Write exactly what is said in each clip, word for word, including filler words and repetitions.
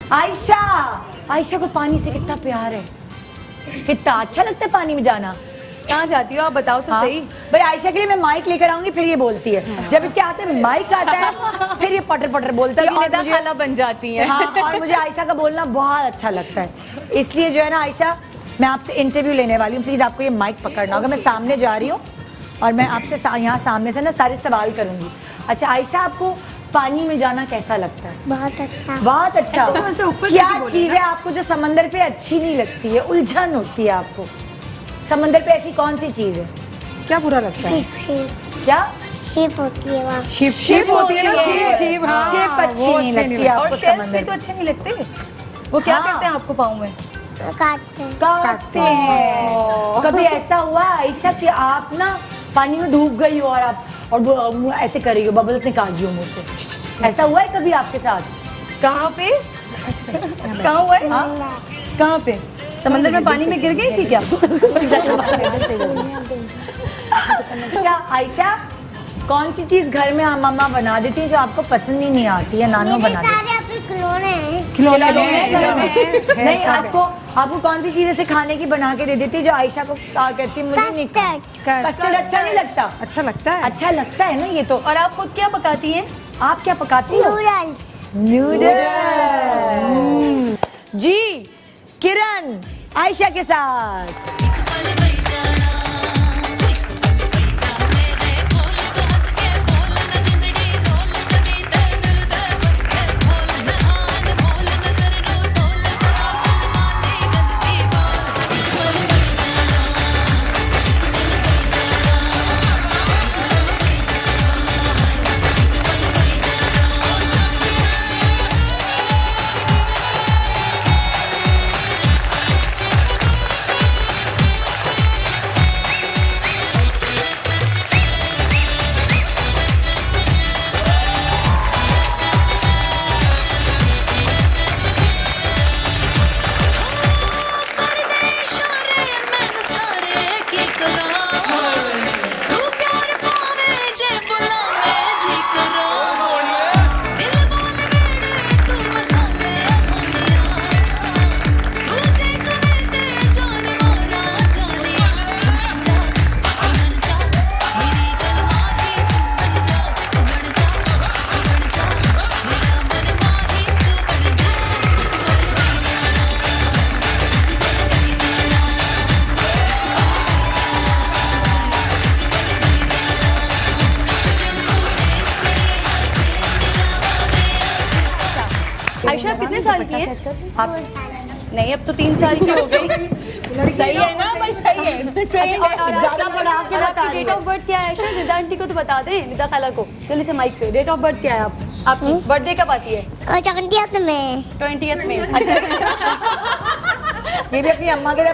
आयशा, आयशा को पानी से कितना प्यार है, कितना अच्छा लगता है पानी में जाना। कहाँ जाती हो आप बताओ तो हाँ? सही भाई आयशा के लिए मैं माइक लेकर आऊंगी, फिर ये बोलती है। जब इसके हाथ में माइक आता है फिर ये पटर पटर बोलती है और मुझे खाला बन जाती है। हाँ, और मुझे आयशा का बोलना बहुत अच्छा लगता है। इसलिए जो है ना आयशा, मैं आपसे इंटरव्यू लेने वाली हूँ, प्लीज आपको ये माइक पकड़ना होगा। मैं सामने जा रही हूँ और मैं आपसे यहाँ सामने से ना सारे सवाल करूंगी। अच्छा आयशा, आपको पानी में जाना कैसा लगता है? बहुत अच्छा। बहुत अच्छा। क्या चीज है आपको जो समंदर पे अच्छी नहीं लगती है, उलझन होती है आपको? समंदर पे ऐसी कौन सी चीज है? क्या बुरा लगता है? क्या शिप होती है वहाँ। शिप शिप होती है ना, शिप शिप हाँ, शिप अच्छी नहीं लगती आपको। और शेल्स भी तो अच्छे नहीं लगते। वो क्या करते हैं आपको पाँव में? काटते हैं। काटते हैं। कभी ऐसा हुआ आयशा कि आप ना पानी में डूब गई हो और आप और ऐसे कर रही हो, बबल्स निकाल दी हो मुंह से? ऐसा हुआ है कभी आपके साथ? कहाँ पे? कहाँ हुआ है? कहाँ पे? समंदर में पानी में गिर गई थी क्या? अच्छा आयशा, कौन सी चीज घर में मम्मा बना देती है जो आपको पसंद ही नहीं आती है, नानो बना देती है? खिलौने हैं। खिलौने नहीं, आपको आपको कौन सी चीज ऐसे खाने की बना के दे देती है जो आयशा को कहती है मुझे नहीं? कस्टर्ड अच्छा नहीं लगता? अच्छा लगता है। अच्छा लगता है ना ये तो। और आप खुद क्या पकाती हैं? आप क्या पकाती हो? नूडल्स। जी किरण आयशा के साथ। आयशा कितने साल की है आप? नहीं अब तो तीन साल की हो गई। सही है ना, बस सही है। ट्रेन है और ज़्यादा बढ़ा के बता। डेट ऑफ बर्थ क्या है आयशा? निदा आंटी को तो बता दें, निदा खाला को। जल्दी से माइक पे। डेट ऑफ बर्थ क्या है आप आपकी? बर्थडे कब आती है? ट्वेंटियथ में। ट्वेंटियथ में। अच्छा ये भी अपनी अम्मा के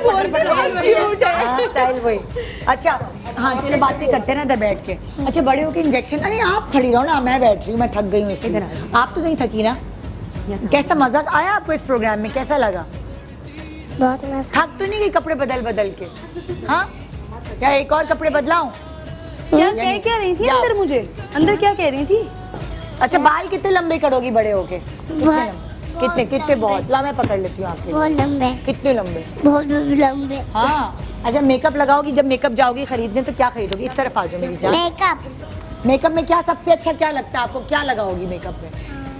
लिए स्टाइल वही। अच्छा हाँ, चलो बातें करते ना इधर बैठ के। अच्छा बड़े हो के इंजेक्शन, अरे आप खड़ी रहो ना, मैं बैठ रही हूँ, मैं थक गई हूँ इसके। आप तो नहीं थकी ना? कैसा मजा आया आपको इस प्रोग्राम में? कैसा लगा? बहुत मजा। थक तो नहीं गई कपड़े बदल बदल के? हाँ, या एक और कपड़े बदलाऊं? क्या कह क्या रही थी अंदर? मुझे अंदर क्या कह रही थी? अच्छा बाल कितने लंबे करोगी बड़े होके? कितने कितने? बहुत ला, मैं पकड़ लेती हूँ आपके। बहुत लंबे। कितने लंबे? बहुत लंबे। हाँ। अच्छा मेकअप लगाओगी, जब मेकअप जाओगी खरीदने तो क्या खरीदोगी? इस तरफ आ जाओ मेरी जान। मेकअप। मेकअप में क्या सबसे अच्छा क्या लगता है आपको? क्या लगाओगी मेकअप में?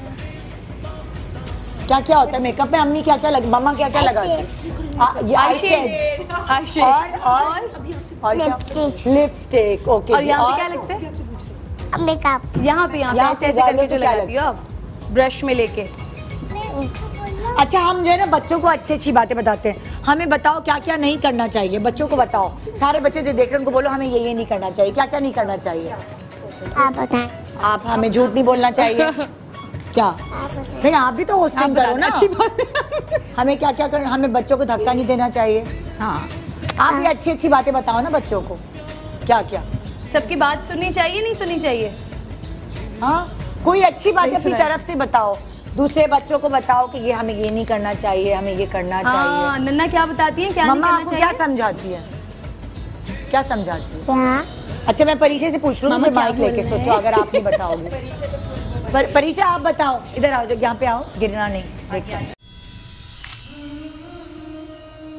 क्या क्या होता है मेकअप में? अम्मी क्या क्या लग, मम्मा क्या क्या लगाती है? ये आई शेड और और और लिपस्टिक। ओके। और यहाँ पे क्या लगता है? मेकअप। यहाँ पे यहाँ पे ऐसे ऐसे करके जो लगाती हो आप ब्रश में लेके। अच्छा हम जो है ना बच्चों को अच्छी अच्छी बातें बताते हैं। हमें बताओ क्या क्या नहीं करना चाहिए? बच्चों को बताओ, सारे बच्चे जो देख रहे हैं उनको बोलो हमें ये ये नहीं करना चाहिए। क्या क्या नहीं करना चाहिए आप बताएं। आप हमें झूठ नहीं बोलना चाहिए। क्या? नहीं आप भी तो होस्टिंग करो ना। अच्छी बात है। हमें क्या क्या करना? हमें बच्चों को धक्का नहीं देना चाहिए। हाँ आप भी अच्छी अच्छी बातें बताओ ना बच्चों को। क्या क्या? सबकी बात सुननी चाहिए नहीं सुननी चाहिए? हाँ कोई अच्छी बात अपनी तरफ से बताओ, दूसरे बच्चों को बताओ कि ये हमें ये नहीं करना चाहिए, हमें ये करना चाहिए। नन्ना क्या बताती है? क्या मम्मा आपको क्या समझाती है? क्या समझाती है? क्या? अच्छा मैं परीक्षा से पूछ लूँ, मैं माइक लेके सोचो अगर आप नहीं बताओगे। पर परीक्षा आप बताओ, इधर आओ, जब यहाँ पे आओ, गिरना नहीं।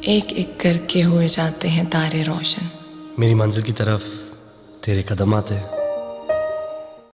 एक एक करके हुए जाते हैं तारे रोशन। मेरी मंजिल की तरफ तेरे कदम आते हैं।